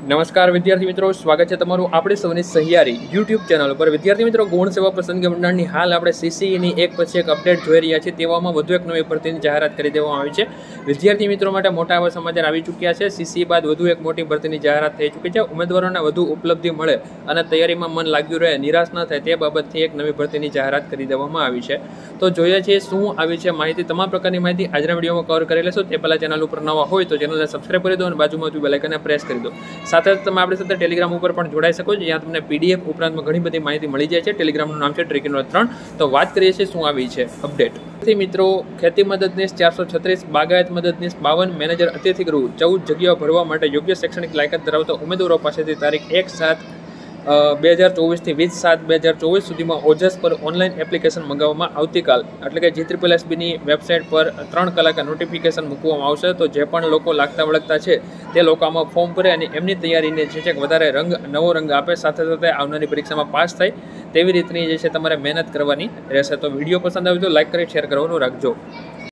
નમસ્કાર વિદ્યાર્થી મિત્રો, સ્વાગત છે તમારું આપણી સૌની સહિયારી યુટ્યુબ ચેનલ પર। વિદ્યાર્થી મિત્રો, ગૌણ સેવા પસંદગી મંડળની હાલ આપણે સીસીઈની એક પછી એક અપડેટ જોઈ રહ્યા છીએ। તેવામાં વધુ એક નવી ભરતીની જાહેરાત કરી દેવામાં આવી છે। વિદ્યાર્થી મિત્રો માટે મોટા એવા સમાચાર આવી ચૂક્યા છે। સીસીઈ બાદ વધુ એક મોટી ભરતીની જાહેરાત થઈ ચૂકી છે। ઉમેદવારોને વધુ ઉપલબ્ધિ મળે અને તૈયારીમાં મન લાગ્યું રહે, નિરાશ ન થાય તે બાબતથી એક નવી ભરતીની જાહેરાત કરી દેવામાં આવી છે। તો જોઈએ છીએ શું આવી છે માહિતી। તમામ પ્રકારની માહિતી આજના વિડીયોમાં કવર કરી લેશો। તે પહેલાં ચેનલ ઉપર નવા હોય તો ચેનલને સબસ્ક્રાઈબ કરી દો અને બાજુમાં બેલ આઇકનને પ્રેસ કરી દો। સાથે તમે આપણી સાથે ટેલિગ્રામ ઉપર પણ જોડાઈ શકો છો, જ્યાં તમને પીડીએફ ઉપરાંતમાં ઘણી બધી માહિતી મળી જાય છે। ટેલિગ્રામનું નામ છે ટ્રિકિનોર3। તો વાત કરીએ છીએ શું આવી છે અપડેટ। મિત્રો, ખેતી મદદનીશ 436, બાગાયત મદદનીશ 52, મેનેજર અતિથિ ગૃહ 14 જગ્યાઓ ભરવા માટે યોગ્ય શૈક્ષણિક લાયકાત ધરાવતા ઉમેદવારો પાસેથી તારીખ 1/7/2024 થી 20/7/2024 સુધીમાં ઓજસ પર ઓનલાઈન એપ્લિકેશન મંગાવવામાં આવતીકાલ એટલે કે GSSBની વેબસાઇટ પર 3 કલાકે નોટિફિકેશન મૂકવામાં આવશે। તો જે પણ લોકો લાગતા વળગતા છે તે લોકો આમાં ફોર્મ ભરે અને એમની તૈયારીને જે છે વધારે નવો રંગ આપે, સાથે સાથે આવનારી પરીક્ષામાં પાસ થાય તેવી રીતની જે છે તમારે મહેનત કરવાની રહેશે। તો વિડીયો પસંદ આવે તો લાઇક કરી શેર કરવાનું રાખજો।